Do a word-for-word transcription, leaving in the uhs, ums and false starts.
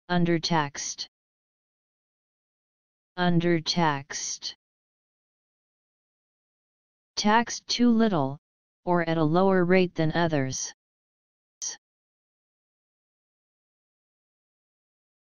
Undertaxed. Undertaxed. Taxed too little, or at a lower rate than others.